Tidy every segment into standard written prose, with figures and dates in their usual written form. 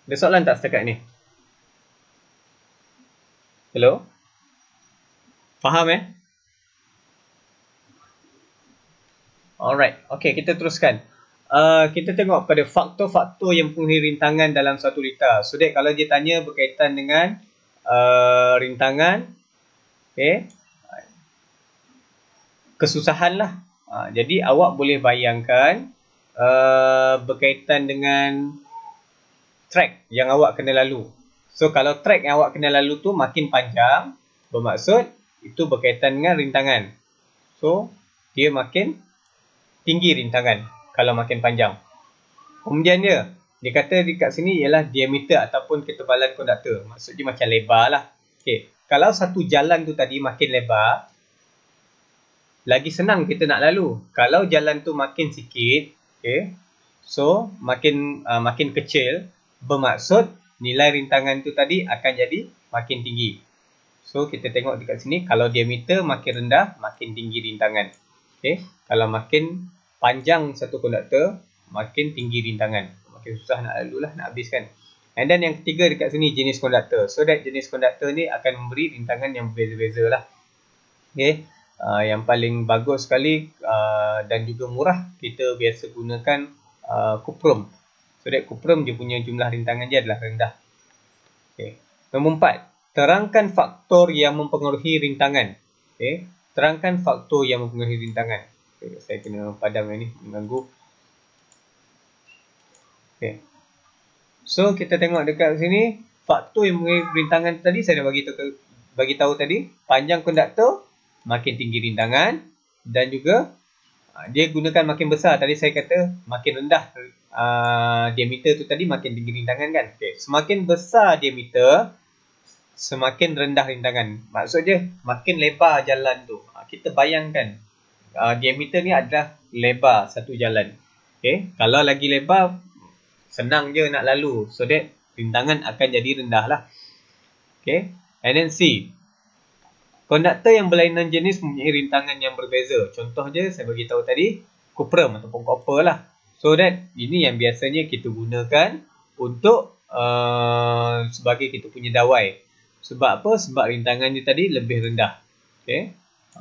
Ada soalan tak setakat ni? Hello? Faham Alright, okay, kita teruskan. Kita tengok pada faktor-faktor yang mempengaruhi rintangan dalam satu data. So that kalau dia tanya berkaitan dengan rintangan, okay, kesusahan lah. Jadi awak boleh bayangkan berkaitan dengan track yang awak kena lalu. So kalau track yang awak kena lalu tu makin panjang, bermaksud itu berkaitan dengan rintangan. So dia makin tinggi rintangan kalau makin panjang. Kemudian dia kata dekat sini ialah diameter ataupun ketebalan konduktor. Maksud dia macam lebar lah. Okay. Kalau satu jalan tu tadi makin lebar, lagi senang kita nak lalu. Kalau jalan tu makin sikit, okay, so makin kecil, bermaksud nilai rintangan tu tadi akan jadi makin tinggi. So kita tengok dekat sini, kalau diameter makin rendah, makin tinggi rintangan. Okay. Kalau makin panjang satu konduktor, makin tinggi rintangan. Makin susah nak lalu lah, nak habiskan. And then yang ketiga dekat sini, jenis konduktor. So that jenis konduktor ni akan memberi rintangan yang berbeza-beza lah. Okay. Yang paling bagus sekali dan juga murah, kita biasa gunakan kuprum. So that kuprum dia punya jumlah rintangan dia adalah rendah. Okay. Nombor 4, terangkan faktor yang mempengaruhi rintangan. Okay. Terangkan faktor yang mempengaruhi rintangan. Okay. Saya kena padam yang ni, mengganggu. Okay. So kita tengok dekat sini, faktor yang mempengaruhi rintangan tadi saya dah bagi tahu tadi. Panjang konduktor makin tinggi rintangan, dan juga dia gunakan makin besar. Tadi saya kata makin rendah diameter tu tadi makin tinggi rintangan kan. Okay. Semakin besar diameter, semakin rendah rintangan. Maksud dia makin lebar jalan tu. Kita bayangkan diameter ni adalah lebar satu jalan. Okay. Kalau lagi lebar, senang je nak lalu. So that rintangan akan jadi rendah lah. Okay. And then C, konduktor yang berlainan jenis mempunyai rintangan yang berbeza. Contoh je saya bagi tahu tadi, kuprum ataupun copper lah. So that ini yang biasanya kita gunakan untuk sebagai kita punya dawai. Sebab apa? Sebab rintangan dia tadi lebih rendah. Okay.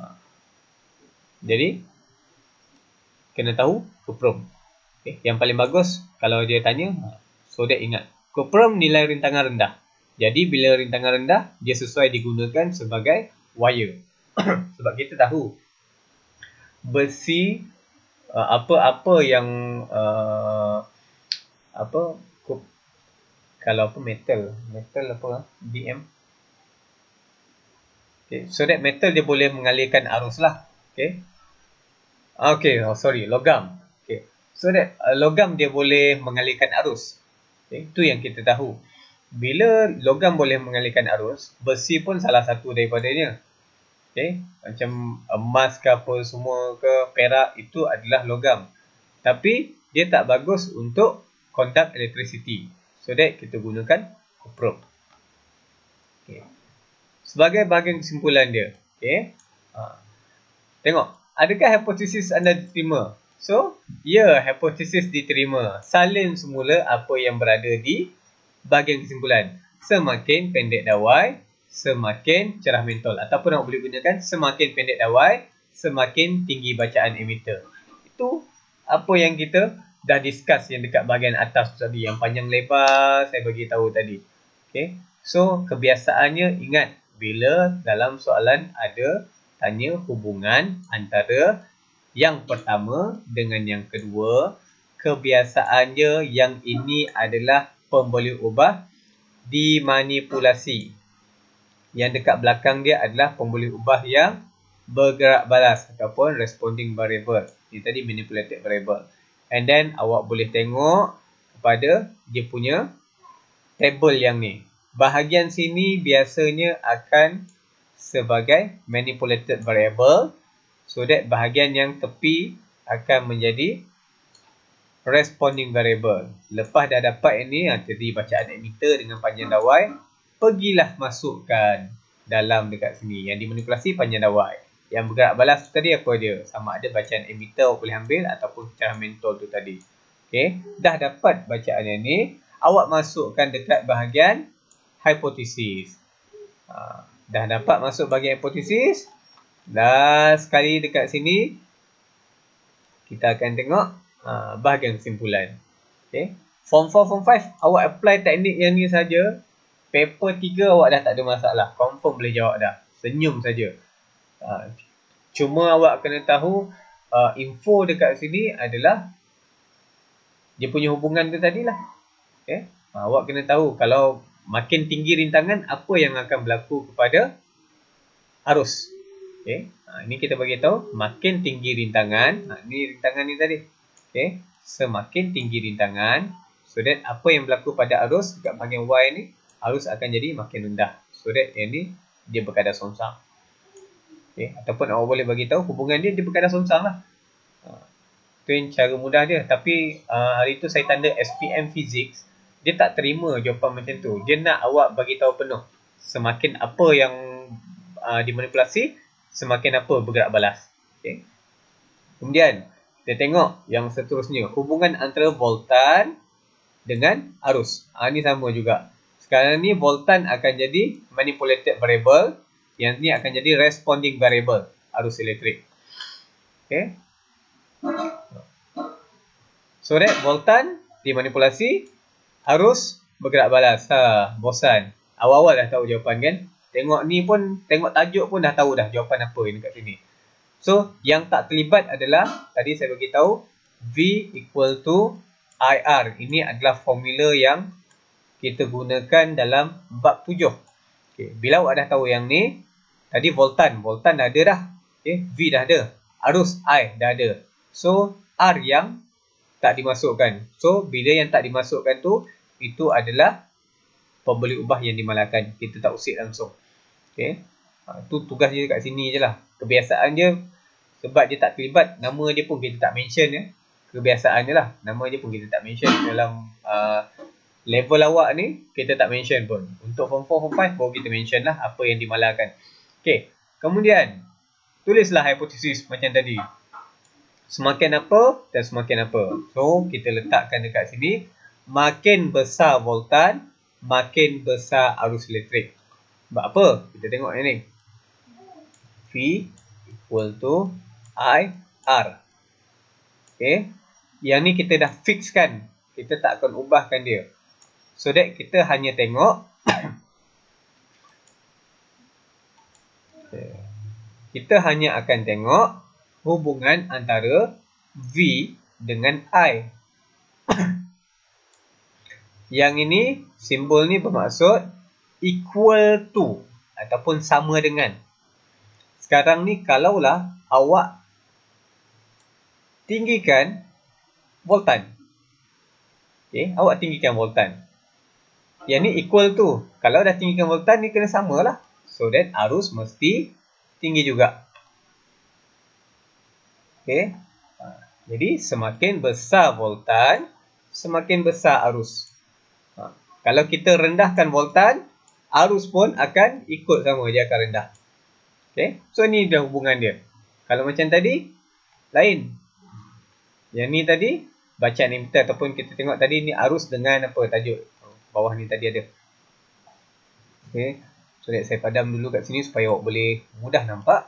Jadi kena tahu kuprum. Okay. Yang paling bagus kalau dia tanya, so that ingat, kuprum nilai rintangan rendah. Jadi bila rintangan rendah, dia sesuai digunakan sebagai wire. Sebab kita tahu besi, apa-apa yang kalau metal apa BM. Okay. So that metal dia boleh mengalirkan arus lah. Okay. Logam. Okay. So that logam dia boleh mengalirkan arus. Okay. Itu yang kita tahu. Bila logam boleh mengalirkan arus, besi pun salah satu daripadanya. Okay. Macam emas ke apa semua ke, perak, itu adalah logam. Tapi dia tak bagus untuk conduct electricity. So that kita gunakan kuprum. Okay. Sebagai bahagian kesimpulan dia. Okay. Tengok, adakah hipotesis anda diterima? So, ya, hipotesis diterima. Salin semula apa yang berada di bahagian kesimpulan. Semakin pendek dawai, semakin cerah mentol. Ataupun nak boleh gunakan semakin pendek dawai, semakin tinggi bacaan emitter. Itu apa yang kita dah discuss yang dekat bahagian atas tadi. Yang panjang lebar saya bagi tahu tadi. Okay. So, kebiasaannya ingat, bila dalam soalan ada tanya hubungan antara yang pertama dengan yang kedua, kebiasaannya yang ini adalah pemberi ubah dimanipulasi. Yang dekat belakang dia adalah pemberi ubah yang bergerak balas ataupun responding variable. Ini tadi manipulated variable. And then awak boleh tengok kepada dia punya table yang ni. Bahagian sini biasanya akan sebagai manipulated variable. So that bahagian yang tepi akan menjadi responding variable. Lepas dah dapat ini, tadi bacaan emitter dengan panjang dawai, pergilah masukkan dalam dekat sini. Yang dimanipulasi panjang dawai. Yang bergerak balas tadi apa dia? Sama ada bacaan emitter boleh ambil ataupun cerah mentol tu tadi. Okay. Dah dapat bacaan yang ni, awak masukkan dekat bahagian hipotesis. Dah dapat masuk bahagian hipotesis. Dah sekali dekat sini, kita akan tengok bahagian kesimpulan. Okay. Form 4, Form 5, awak apply teknik yang ni saja. Paper 3 awak dah tak ada masalah. Confirm boleh jawab dah. Senyum saja. Cuma awak kena tahu info dekat sini adalah dia punya hubungan tu tadilah. Okay. Awak kena tahu kalau makin tinggi rintangan, apa yang akan berlaku kepada arus. Okay. Ini kita bagi tahu makin tinggi rintangan. Ni rintangan ni tadi. Okay. Semakin tinggi rintangan, so that apa yang berlaku pada arus dekat bahagian Y ni, arus akan jadi makin rendah. So that yang ni dia berkadar songsang. Okay. Ataupun awak boleh bagi tahu hubungan dia berkadar songsang lah. Itu yang cara mudah dia. Tapi hari tu saya tanda SPM Physics, dia tak terima jawapan macam tu. Dia nak awak bagi tahu penuh. Semakin apa yang dimanipulasi, semakin apa bergerak balas. Okay. Kemudian kita tengok yang seterusnya, hubungan antara voltan dengan arus. Ini sama juga. Sekarang ni voltan akan jadi manipulated variable. Yang ni akan jadi responding variable, arus elektrik. Okay. So that voltan dimanipulasi, arus bergerak balas. Bosan. Awal-awal dah tahu jawapan kan. Tengok ni pun, tengok tajuk pun dah tahu dah jawapan apa yang dekat sini. So, yang tak terlibat adalah, tadi saya bagi tahu, V equal to IR. Ini adalah formula yang kita gunakan dalam bab 7. Okay. Bila awak dah tahu yang ni, tadi voltan dah ada dah. Okay. V dah ada. Arus I dah ada. So, R yang tak dimasukkan. So, bila yang tak dimasukkan tu, itu adalah pembeli ubah yang dimalahkan. Kita tak usik langsung. Okay. Itu tugas dia kat sini je lah. Kebiasaan dia, sebab dia tak terlibat, nama dia pun kita tak mention ya. Kebiasaan dia lah. Nama dia pun kita tak mention dalam level awak ni, kita tak mention pun. Untuk form 4, form 5 baru kita mention lah apa yang dimalahkan. Okay. Kemudian, tulislah hipotesis macam tadi. Semakin apa dan semakin apa. So, kita letakkan dekat sini. Makin besar voltan, makin besar arus elektrik. Sebab apa? Kita tengok yang ni. V equal to IR. Okay. Yang ni kita dah fixkan. Kita tak akan ubahkan dia. So that kita hanya tengok. Okay. Kita hanya akan tengok hubungan antara V dengan I. Yang ini, simbol ni bermaksud equal to ataupun sama dengan. Sekarang ni kalaulah awak tinggikan voltan. Okay, awak tinggikan voltan. Yang ni equal to. Kalau dah tinggikan voltan ni kena samalah. So that arus mesti tinggi juga. Okay. Jadi semakin besar voltan, semakin besar arus. Kalau kita rendahkan voltan, arus pun akan ikut sama, dia akan rendah. Okay. So ni dah hubungan dia. Kalau macam tadi, lain. Yang ni tadi, bacaan ammeter ataupun kita tengok tadi ni arus dengan apa tajuk. Bawah ni tadi ada. Okay. So saya padam dulu kat sini supaya awak boleh mudah nampak.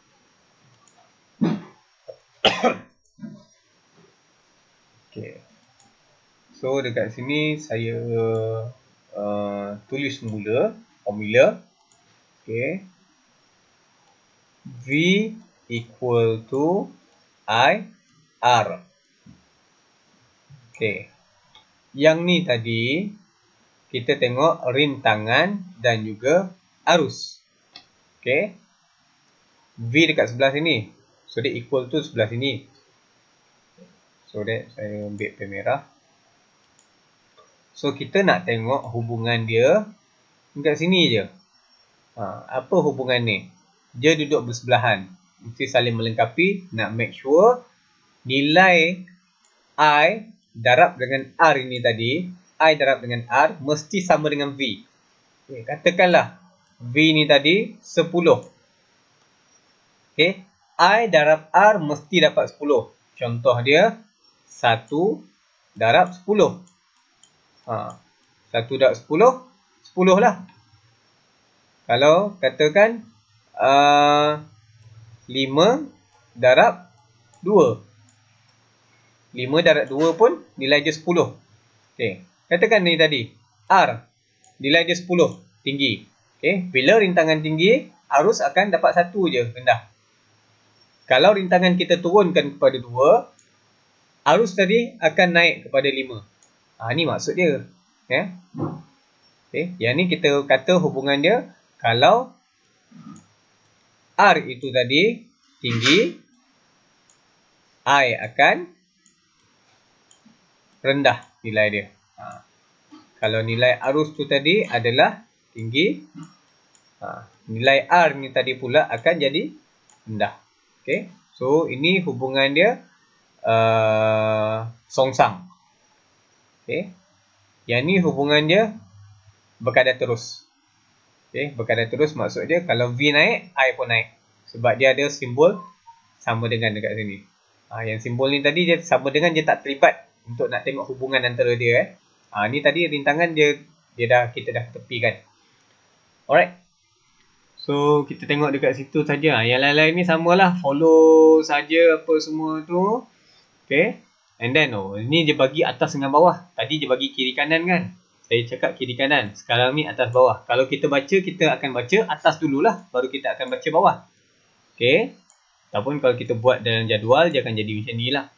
Okay. So dekat sini saya tulis mula formula. Okay. V equal to IR. Okay. Yang ni tadi kita tengok rintangan dan juga arus. Okay. V dekat sebelah sini. So dia equal to sebelah sini. So that saya ambil pen merah. So kita nak tengok hubungan dia dekat sini je. Apa hubungan ni? Dia duduk bersebelahan. Mesti saling melengkapi. Nak make sure nilai I darab dengan R ini tadi. I darab dengan R mesti sama dengan V. Okay, katakanlah V ni tadi 10. Okay. I darab R mesti dapat 10. Contoh dia 1 darab 10. 1/10, 10 lah. Kalau katakan 5 darab 2. 5 darab 2 pun nilai dia 10. Okay. Katakan ni tadi, R nilai dia 10, tinggi. Okay. Bila rintangan tinggi, arus akan dapat 1 je, rendah. Kalau rintangan kita turunkan kepada 2, arus tadi akan naik kepada 5. Ni maksud dia. Okay. Yang ni kita kata hubungan dia, kalau R itu tadi tinggi, I akan rendah nilai dia. Kalau nilai arus tu tadi adalah tinggi, nilai R ni tadi pula akan jadi rendah. Okay. So ini hubungan dia songsang. Okay. Yang ni hubungan dia berkadar terus. Okay. Berkadar terus maksud dia kalau V naik, I pun naik. Sebab dia ada simbol sama dengan dekat sini. Yang simbol ni tadi dia sama dengan, dia tak terlibat untuk nak tengok hubungan antara dia. Ni tadi rintangan kita dah tepikan. Alright. So kita tengok dekat situ saja. Yang lain-lain ni samalah, follow saja apa semua tu. Okay. And then ni dia bagi atas dengan bawah. Tadi dia bagi kiri kanan kan. Saya cakap kiri kanan. Sekarang ni atas bawah. Kalau kita baca, kita akan baca atas dululah, baru kita akan baca bawah. Okay. Ataupun kalau kita buat dalam jadual, dia akan jadi macam ni lah.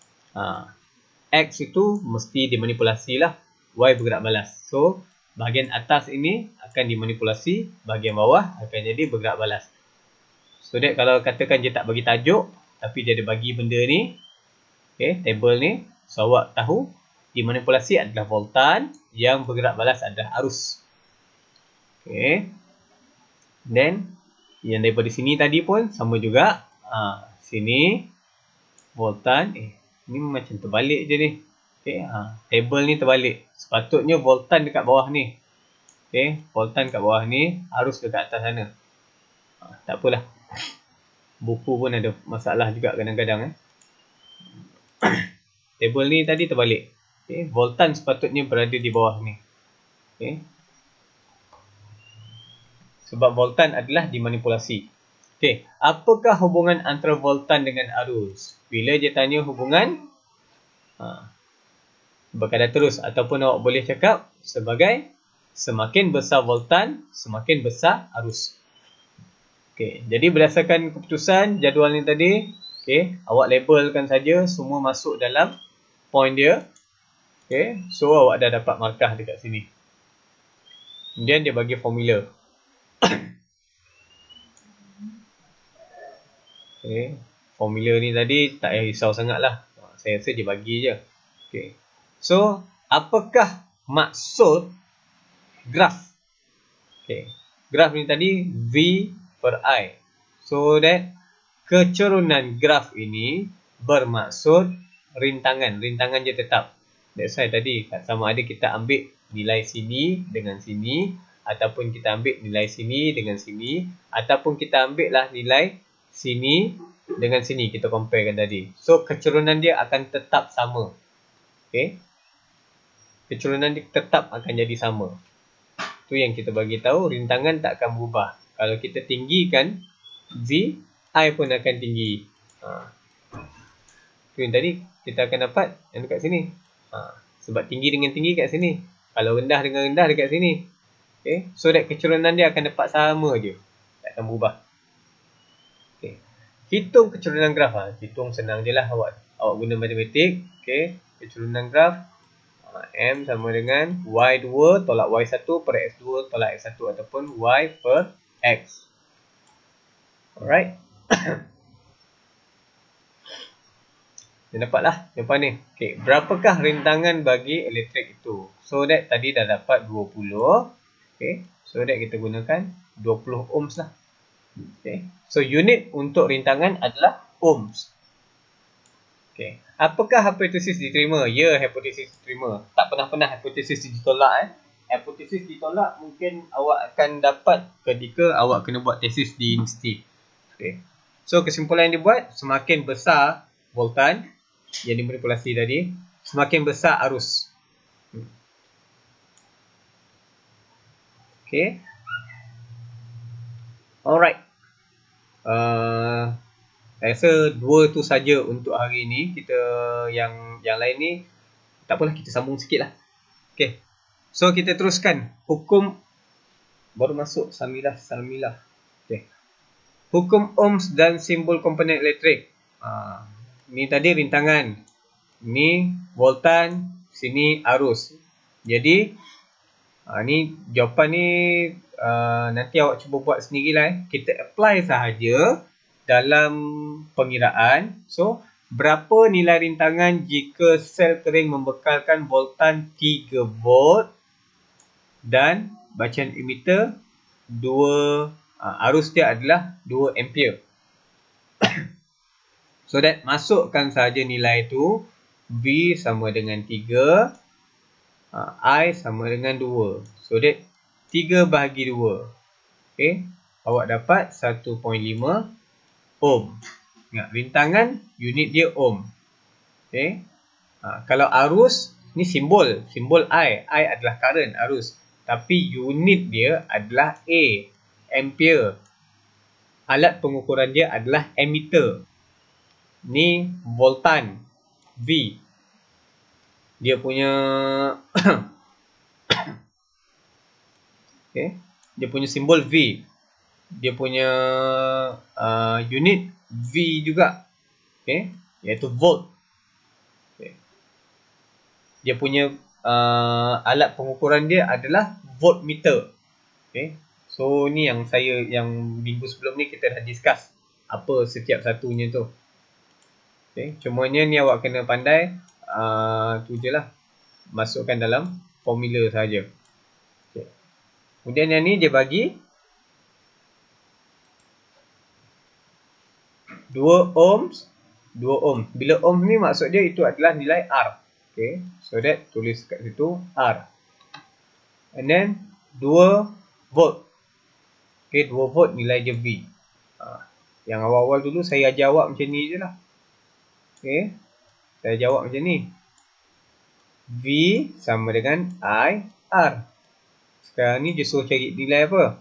X itu mesti dimanipulasi lah. Y bergerak balas. So, bahagian atas ini akan dimanipulasi. Bahagian bawah akan jadi bergerak balas. So, that kalau katakan dia tak bagi tajuk, tapi dia ada bagi benda ni. Okay, table ni. So, awak tahu, dimanipulasi adalah voltan. Yang bergerak balas adalah arus. Okay. Then, yang daripada sini tadi pun sama juga. Sini voltan, ni macam terbalik je ni. Okay, table ni terbalik. Sepatutnya voltan dekat bawah ni. Okay, voltan kat bawah ni, arus dekat atas sana. Tak apalah. Buku pun ada masalah juga kadang-kadang. Table ni tadi terbalik. Okay, voltan sepatutnya berada di bawah ni. Okay. Sebab voltan adalah dimanipulasi. Okay, apakah hubungan antara voltan dengan arus? Bila dia tanya hubungan, berkadar terus, ataupun awak boleh cakap sebagai semakin besar voltan, semakin besar arus. Okay, jadi berdasarkan keputusan jadual ni tadi, okay, awak labelkan saja semua masuk dalam point dia. Okay, so awak dah dapat markah dekat sini. Kemudian dia bagi formula. Okay. Formula ni tadi tak payah risau sangat lah. Saya rasa dia bagi je. Okay. So, apakah maksud graf? Okay. Graf ni tadi V per I. So that kecerunan graf ini bermaksud rintangan. Rintangan je tetap. That's why tadi sama ada kita ambil nilai sini dengan sini, ataupun kita ambil nilai sini dengan sini, ataupun kita ambil lah nilai sini dengan sini, kita comparekan tadi. So, kecerunan dia akan tetap sama. Okay. Kecerunan dia tetap akan jadi sama. Itu yang kita bagi tahu, rintangan tak akan berubah. Kalau kita tinggikan V, I pun akan tinggi. Itu yang tadi kita akan dapat yang dekat sini. Sebab tinggi dengan tinggi kat sini. Kalau rendah dengan rendah dekat sini. Okay. So, that kecerunan dia akan dapat sama je. Tak akan berubah. Okay. Hitung kecerunan graf. Hitung senang je lah awak guna matematik. Okay. Kecerunan graf M sama dengan Y2 tolak Y1 per X2 tolak X1 ataupun Y per X. Alright. Dia dapatlah jawapan ni. Okay. Berapakah rintangan bagi elektrik itu? So that tadi dah dapat 20. Okay. So that kita gunakan 20 ohms lah. Okay. So, unit untuk rintangan adalah ohms. Okay. Apakah hipotesis diterima? Ya, hipotesis diterima. Tak pernah-pernah hipotesis ditolak. Hipotesis ditolak mungkin awak akan dapat ketika awak kena buat tesis di universiti. Okay. So, kesimpulan yang dibuat, semakin besar voltan yang dimanipulasi tadi, semakin besar arus. Okay. Alright. Saya rasa 2 tu saja untuk hari ni. Kita yang lain ni tak apalah, kita sambung sikit lah. Okay. So kita teruskan hukum, baru masuk Samilah. Okay. Hukum Ohms dan simbol komponen elektrik. Ni tadi rintangan, ni voltan, sini arus. Jadi ni jawapan ni nanti awak cuba buat sendirilah. Kita apply sahaja dalam pengiraan. So berapa nilai rintangan jika sel kering membekalkan voltan 3 volt dan bacaan emitter 2, arus dia adalah 2 ampere. So that masukkan saja nilai itu. V sama dengan 3, I sama dengan 2. So that 3 bahagi 2. Okay. Awak dapat 1.5 ohm. Ingat, rintangan unit dia ohm. Okay. Kalau arus, ni simbol I. I adalah current, arus. Tapi unit dia adalah A, ampere. Alat pengukuran dia adalah ammeter. Ni voltan, V. Dia punya okay. Dia punya simbol V. Dia punya unit V juga. Okay. Iaitu volt. Okay. Dia punya alat pengukuran dia adalah voltmeter. Okay. So ni yang minggu sebelum ni kita dah discuss apa setiap satunya tu. Okay. Cumanya ni awak kena pandai tu je lah, masukkan dalam formula saja. Okay. Kemudian yang ni dia bagi 2 ohms, 2 ohm. Bila ohm ni maksud dia itu adalah nilai R. Okay. So that tulis kat situ R. And then 2 volt. Okay, 2 volt nilai dia V. Yang awal-awal dulu saya ajar awak macam ni je lah. Okay. Saya jawab macam ni. V sama dengan I, R. Sekarang ni dia suruh cari nilai apa?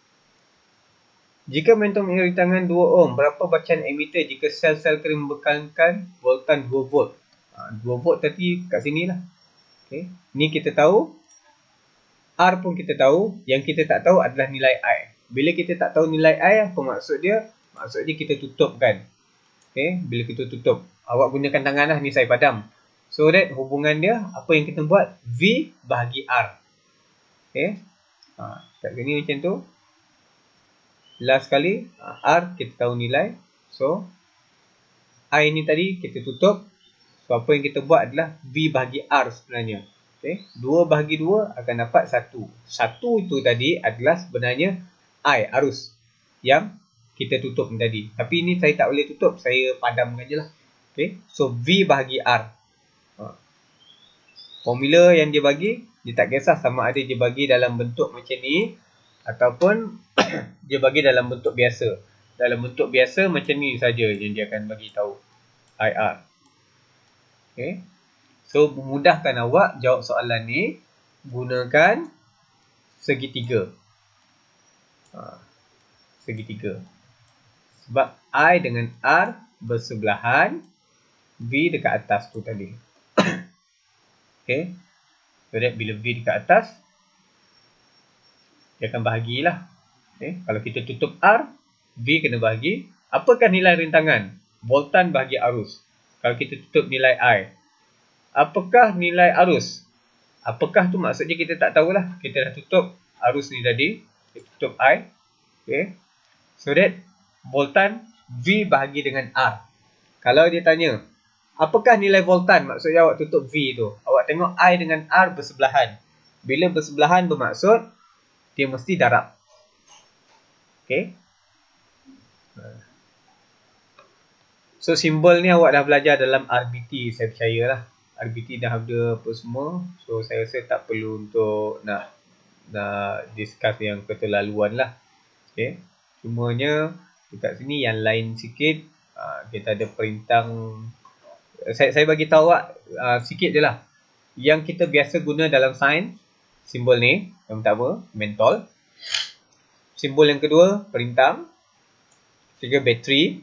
Jika momentum rintangan 2 ohm, berapa bacaan emitter jika sel-sel kering membekalkan voltan 2 volt? 2 volt tadi kat sini lah. Okay. Ni kita tahu. R pun kita tahu. Yang kita tak tahu adalah nilai I. Bila kita tak tahu nilai I, apa maksud dia? Maksud dia kita tutupkan. Okay. Bila kita tutup, awak gunakan tangan lah. Ni saya padam. So that hubungan dia, apa yang kita buat? V bahagi R. Okay. Kat sini macam tu. Last kali, R kita tahu nilai. So, I ni tadi kita tutup. So, apa yang kita buat adalah V bahagi R sebenarnya. Okay. 2 bahagi 2 akan dapat 1. 1 itu tadi adalah sebenarnya I, arus. Yang kita tutup ni tadi. Tapi ni saya tak boleh tutup. Saya padamkan je lah. Okay. So, V bahagi R. Formula yang dia bagi, dia tak kisah sama ada dia bagi dalam bentuk macam ni ataupun dia bagi dalam bentuk biasa. Dalam bentuk biasa macam ni saja yang dia akan bagi tahu IR. Okay. So memudahkan awak jawab soalan ni, gunakan segitiga. Segitiga. Sebab I dengan R bersebelahan, V dekat atas tu tadi. Okay. So that bila V dekat atas, dia akan bahagilah. Okay. Kalau kita tutup R, V kena bahagi. Apakah nilai rintangan? Voltan bahagi arus. Kalau kita tutup nilai I, apakah nilai arus? Apakah tu maksudnya kita tak tahulah. Kita dah tutup arus ni tadi. Kita tutup I. Okay. So that voltan V bahagi dengan R. Kalau dia tanya, apakah nilai voltan? Maksudnya awak tutup V tu. Awak tengok I dengan R bersebelahan. Bila bersebelahan bermaksud dia mesti darab. Okay. So simbol ni awak dah belajar dalam RBT, saya percayalah. RBT dah ada apa semua. So saya rasa tak perlu untuk nak discuss yang keterlaluan lah. Okay. Cumanya dekat sini yang lain sikit, kita ada perintang. Saya bagi tahu awak sikit je lah. Yang kita biasa guna dalam sains, simbol ni yang pertama mentol. Simbol yang kedua, perintah. Ketiga, bateri.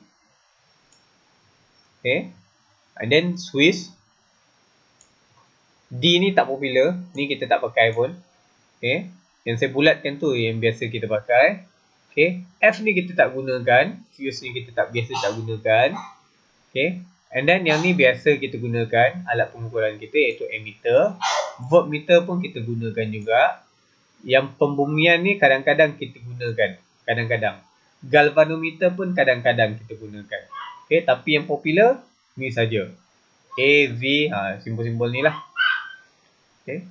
Okay. And then switch. D ni tak popular. Ni kita tak pakai pun. Okay. Yang saya bulatkan tu yang biasa kita pakai. Okay. F ni kita tak gunakan. Fuse ni kita biasa tak gunakan. Okay. And then yang ni biasa kita gunakan alat pengukuran kita iaitu ammeter. Voltmeter pun kita gunakan juga. Yang pembumian ni kadang-kadang kita gunakan. Kadang-kadang. Galvanometer pun kadang-kadang kita gunakan. Okay. Tapi yang popular ni saja. A, V, simbol-simbol ni lah. Okay.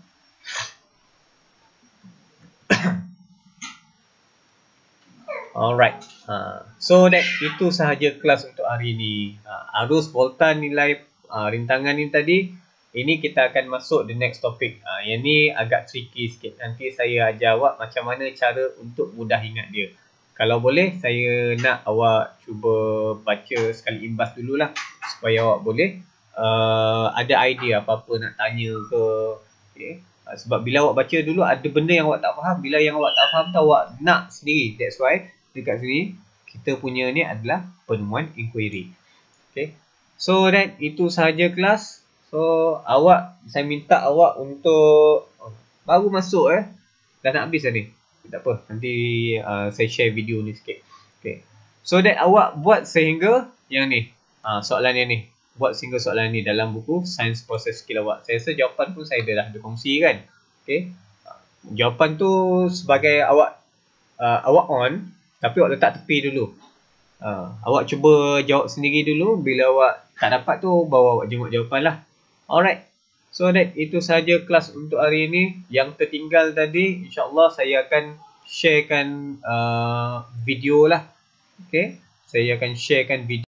Alright. So that itu sahaja kelas untuk hari ini. Arus, voltan, nilai rintangan ni tadi. Ini kita akan masuk the next topic. Yang ni agak tricky sikit. Nanti saya ajar awak macam mana cara untuk mudah ingat dia. Kalau boleh, saya nak awak cuba baca sekali imbas dululah. Supaya awak boleh ada idea apa-apa nak tanya ke. Okay. Sebab bila awak baca dulu, ada benda yang awak tak faham. Bila yang awak tak faham tu, awak nak sendiri. That's why dekat sini, kita punya ni adalah penemuan inquiry. Okay. So that itu sahaja kelas. So saya minta awak untuk baru masuk dah nak habis dah ni. Tak apa, nanti saya share video ni sikit. Okay. So that awak buat sehingga yang ni, soalan yang ni. Buat sehingga soalan ni dalam buku Sains Proses Kilowatt. Saya rasa jawapan pun saya dah ada kongsi kan. Okay. Jawapan tu sebagai awak on, tapi awak letak tepi dulu. Awak cuba jawab sendiri dulu. Bila awak tak dapat tu, baru awak jenguk jawapan lah. Alright. So that itu sahaja kelas untuk hari ini. Yang tertinggal tadi, insyaAllah saya akan sharekan video lah. Okay. Saya akan sharekan video.